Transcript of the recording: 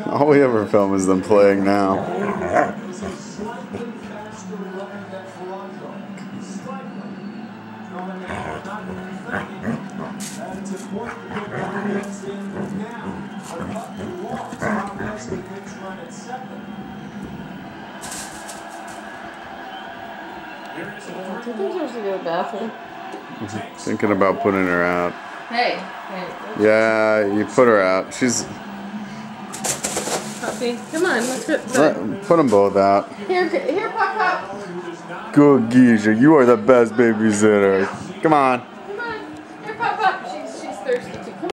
All we ever film is them playing now. Do you think there's a good bathroom? Thinking about putting her out. Hey. Yeah, you put her out. She's. Puppy, come on, let's go. Put them both out. Here, Pop. Good geezer, you are the best babysitter. Come on.